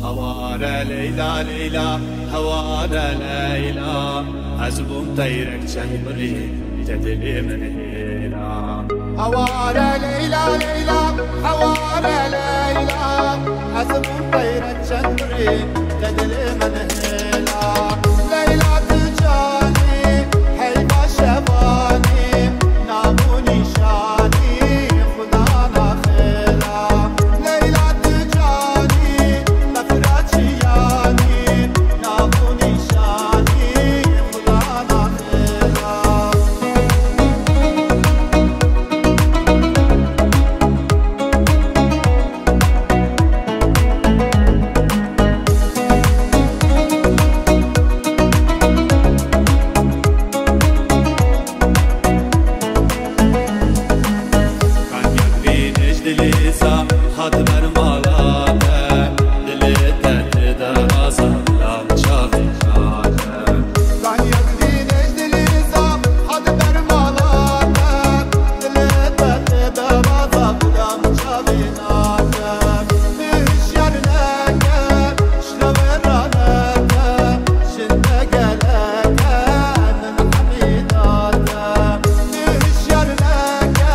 هواره لیلا لیلا هواره لیلا از بوم طیرک چنبری تدلی من هیلا هواره لیلا لیلا هواره لیلا از بوم طیرک چنبری تدلی من هیلا لیلا تجانی حیبا شبانی نامونی شانی خدا نخیلا لیلا تجانی مفرچیانی نامونی شانی خدا نخیلا دلیزا خط بر مالاده دلیت تدرازا لام چاوی خاله من یکدینش دلیزا خط بر مالاده دلیت تدرازا لام چاوی ناده میشر نکه شلویرانکه شنده گلکه من حمیداده میشر نکه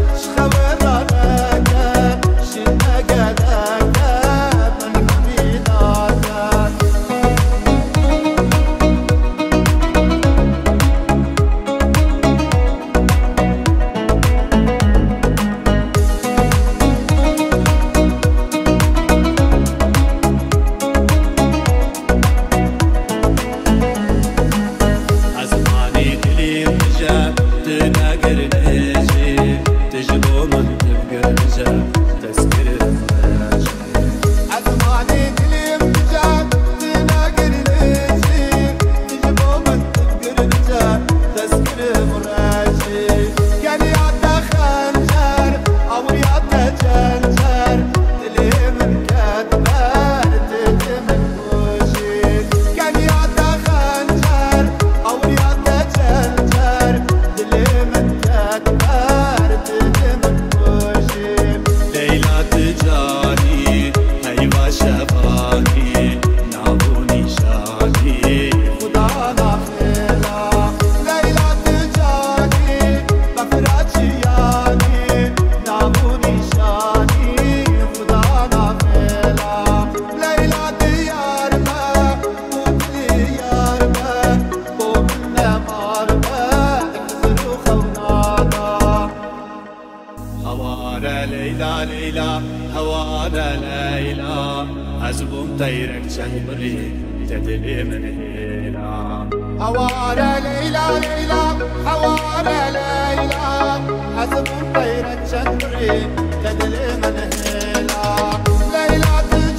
لیلا لیلا هواره لیلا از بوم طیرک چنبری تدلی من هیلا هواره لیلا لیلا هواره لیلا از بوم طیرک چنبری تدلی من هیلا لیلا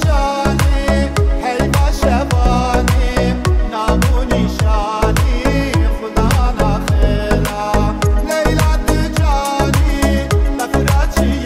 تجانی حیبا شبانی نامونی شانی خدا نخیلا لیلا تجانی مفرچی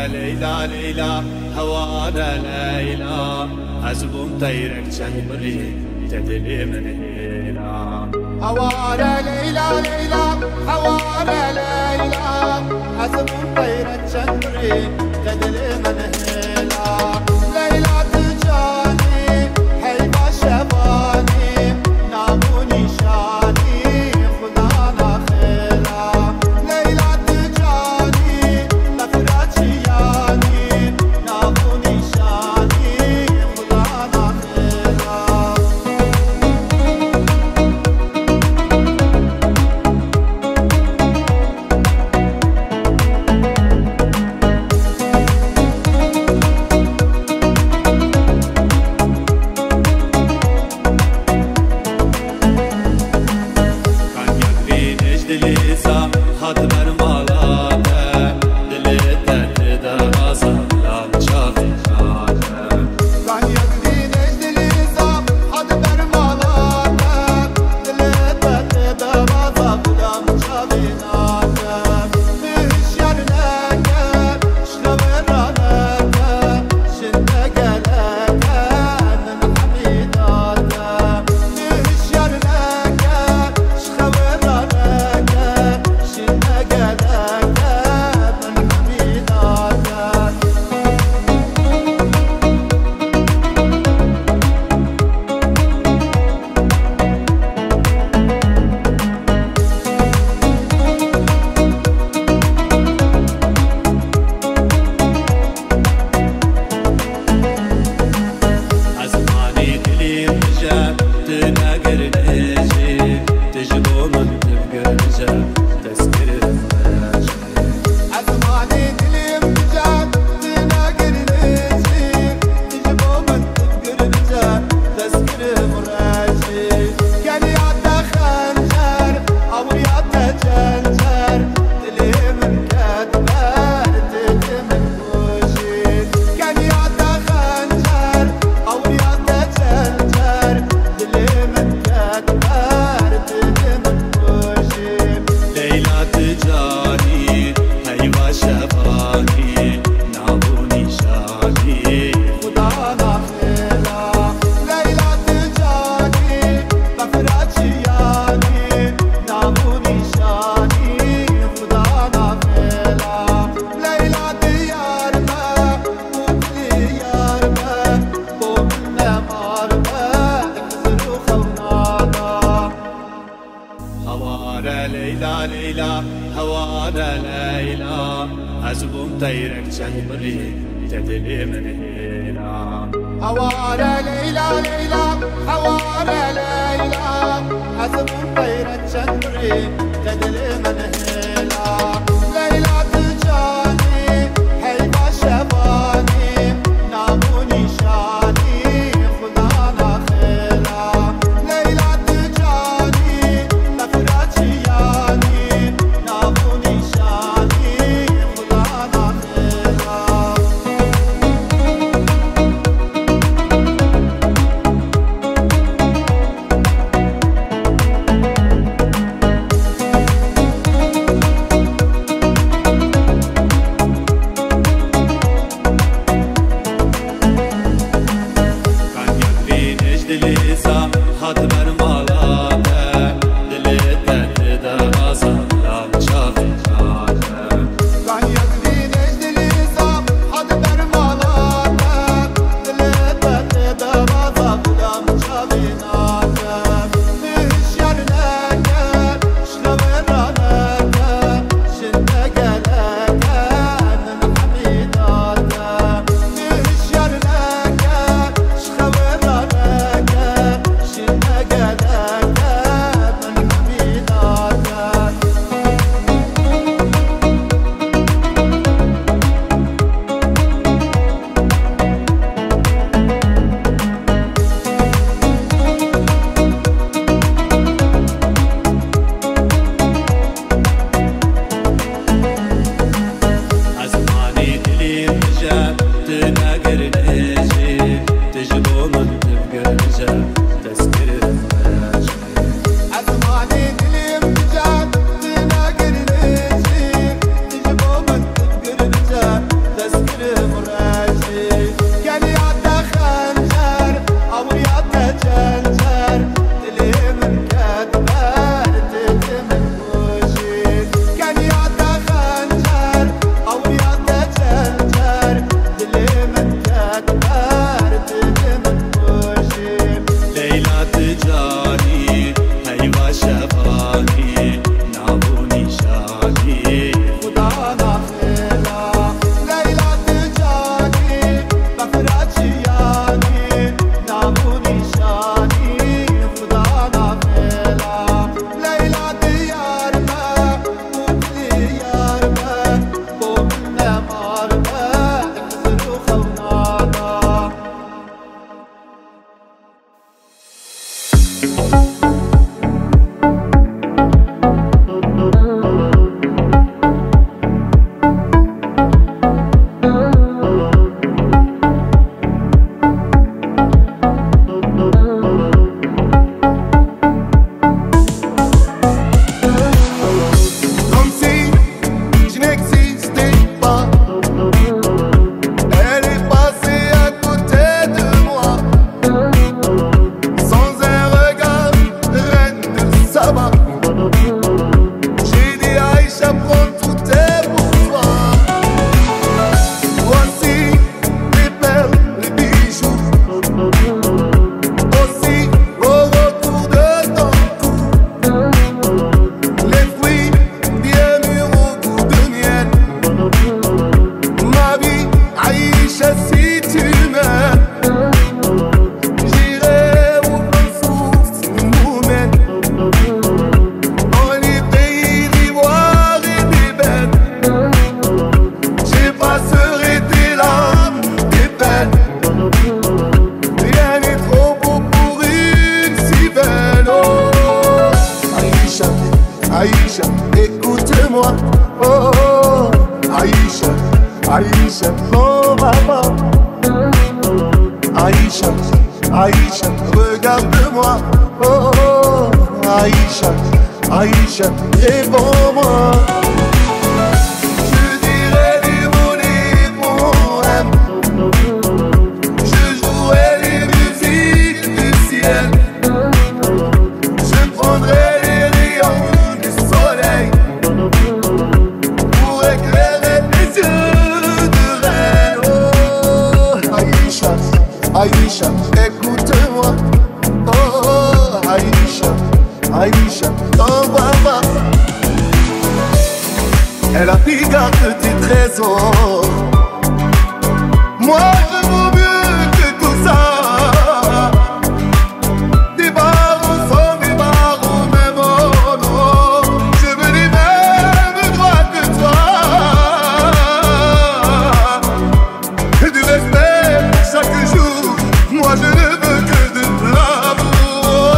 ليلى ليلى هوانا ليلى أزبون طيرك جمري تدري من هيلا هوانا ليلى ليلى هوانا ليلى أزبون طيرك جمري تدري من هيلا ليلى تجاني حيبة شباني ناموني شاني خدانا خيلا ليلى تجاني مفراتي ياني ناموني شاني خدانا خيلا دليسا خاطر مالاته دليته تدراسا لا تشافي حاجه كان يقدينش دليسا خاطر مالاته دليته تدراسا لا تشافي حاجه مش يرنك شلورانك شنك لك من حميداته مش يرنك شلورانك ليلى ليلى هوانا ليلى أزبون طيرك جمري تدري من هيلا هوانا ليلى ليلى هوانا ليلى أزبون طيرك جمري تدري من هيلا ليلى تجاني حيبة شباني ناموني شاني خدانا خيلا ليلى تجاني مفراتي ياني ناموني شاني خدانا خيلا Aïcha, écoute-moi. Oh, oh, Aïcha, Aïcha, oh maman. Aïcha, Aïcha, regarde-moi. Oh, oh, Aïcha, Aïcha, réponds-moi. Je dirai des mots, des poèmes. Je jouerai les musiques du ciel. Je prendrai les rayons du soleil pour éclairer les yeux de reine. Oh, Aïcha, Aïcha, écoute-moi. Oh, Aïcha, Aïcha, t'envoie-moi. Elle a pris garde de tes trésors. Moi je vaux mieux que tout ça. Des barreaux sont des barreaux, mais bon, non. Je veux les mêmes droits que toi. Et du respect chaque jour. Moi je ne veux que de l'amour.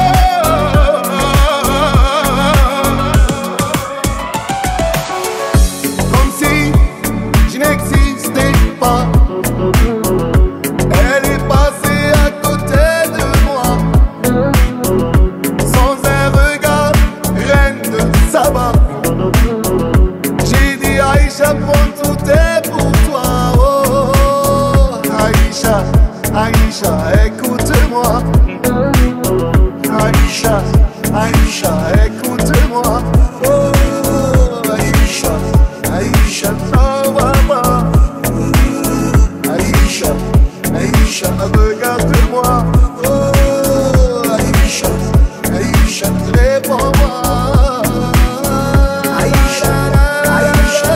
Comme si je n'existais pas. Elle est passée à côté de moi. Sans un regard, reine de Saba. J'ai dit Aïcha, prends tout est pour toi. Oh, oh, Aïcha, Aïcha, écoute-moi. Aïcha, Aïcha, écoute-moi. Oh, Aïcha, Aïcha, t'envoie-moi. Aïcha, Aïcha, regarde-moi. Oh, Aïcha, Aïcha, réponds-moi. Aïcha, Aïcha,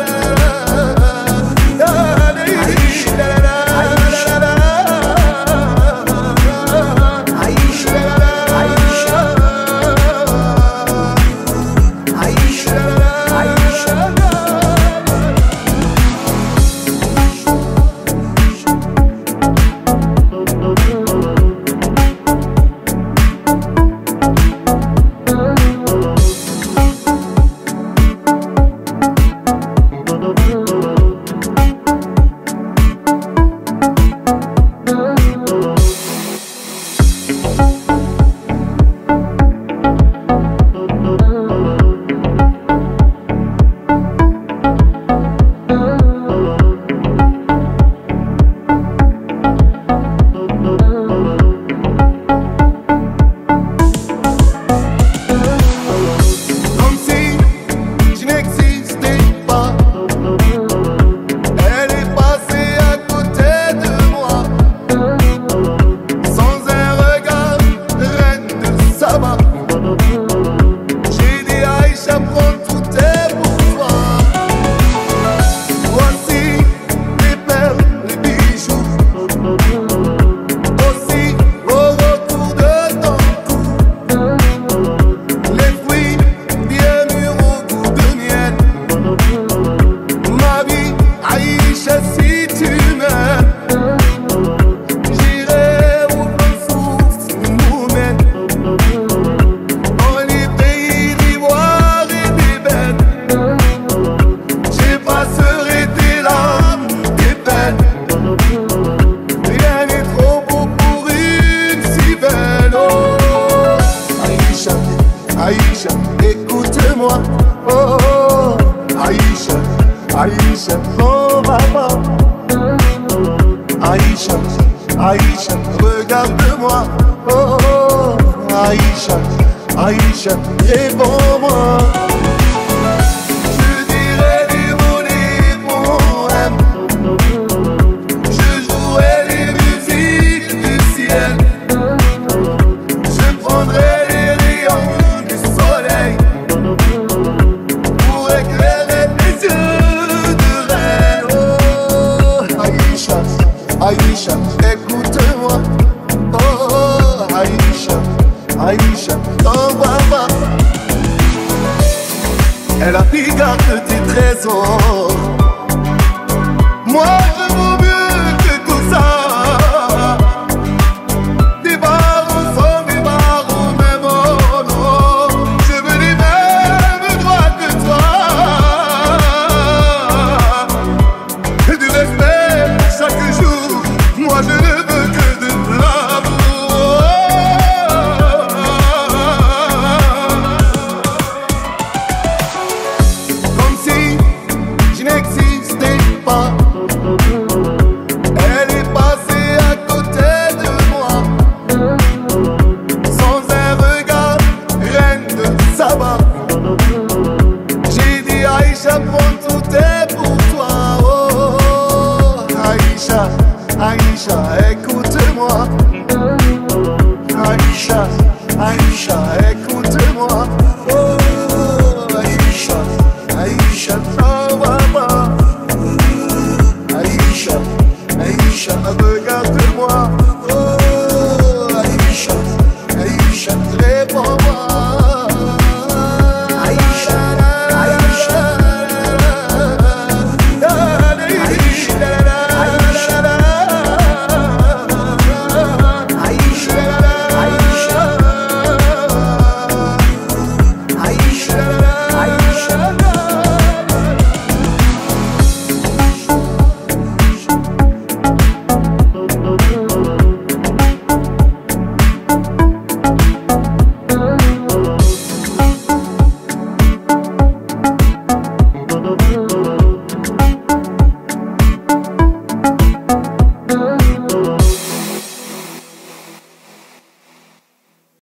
comme si je n'existais pas. Elle est passée à côté de moi. Sans un regard, reine de Saba. J'ai dit Aïcha, prends tout est pour toi. Voici les perles, les bijoux. Aussi au retour de ton cou. Les fruits bien mûrs au goût de miel. Ma vie, Aïcha, si tu m'aimes, j'irai où le souffle nous mène. Dans les pays d'ivoire et d'ébène, j'effacerai tes larmes, tes peines. Rien n'est trop beau pour une si belle. Oh, Aïcha, Aïcha, écoute-moi. Oh, oh, Aïcha, Aïcha, oh maman. Aïcha, Aïcha, regarde-moi. Oh, oh, Aïcha, Aïcha, réponds-moi. Je dirai des mots, des poèmes. Je jouerai les musiques du ciel. Je prendrai les rayons du soleil pour éclairer les yeux de reine. Oh, Aïcha, Aïcha, écoute-moi. Oh, Aïcha, Aïcha, t'envoie-moi. Elle a pris garde de tes trésors. Moi je vous